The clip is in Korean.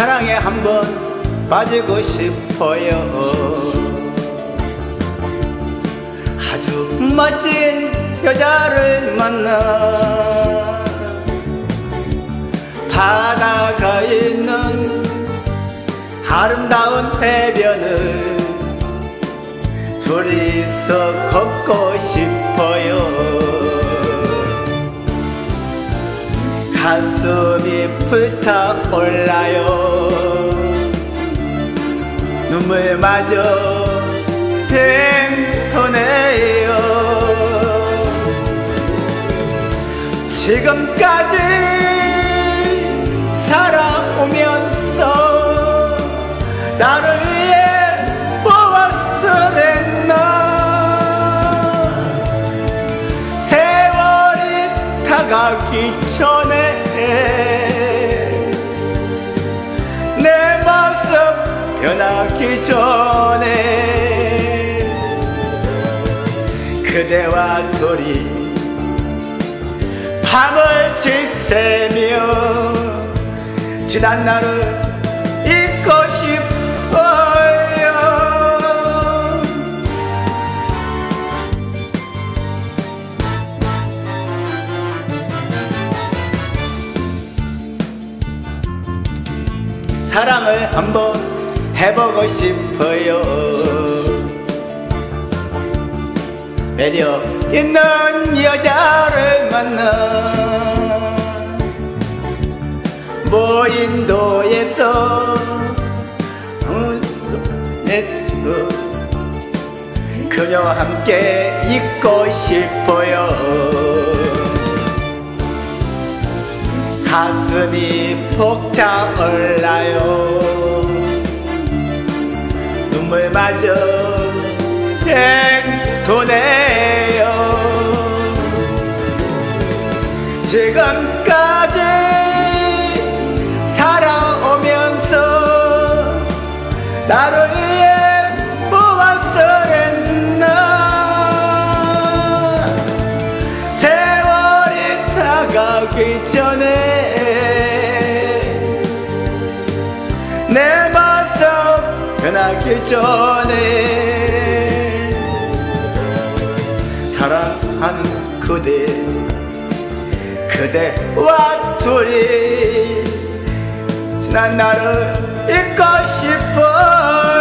사랑에 한번 빠지고 싶어요. 아주 멋진 여자를 만나 바다가 있는 아름다운 해변을 둘이서 걷고 싶어요. 가슴이 불타올라요. 눈물마저 땡터네요. 지금까지 살아오면서 나를 위해 무엇을 했나. 세월이 다가기 전에 내 모습 변하기 전에 그대와 둘이 밤을 지새며 지난 날을 잊고 싶어요. 사랑을 한번 해보고 싶어요. 매력 있는 여자를 만나 무인도에서 그녀와 함께 있고 싶어요. 가슴이 벅차올라요. 눈물마저 땡도네요. 지금까지 살아오면서 나를 위해 무엇을 했나. 세월이 다가기 전에 내 모습 변하기 전에 사랑하는 그대와 둘이 지난 날을 잊고 싶어.